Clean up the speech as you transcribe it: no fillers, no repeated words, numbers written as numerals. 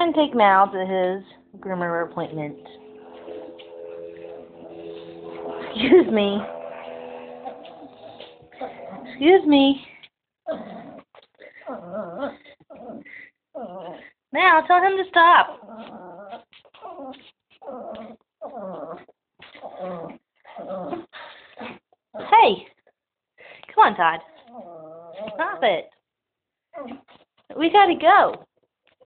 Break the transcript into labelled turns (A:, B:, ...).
A: and take Mal to his groomer appointment. Excuse me. Excuse me. Mal, tell him to stop. Hey. Come on, Todd. Stop it. We gotta go.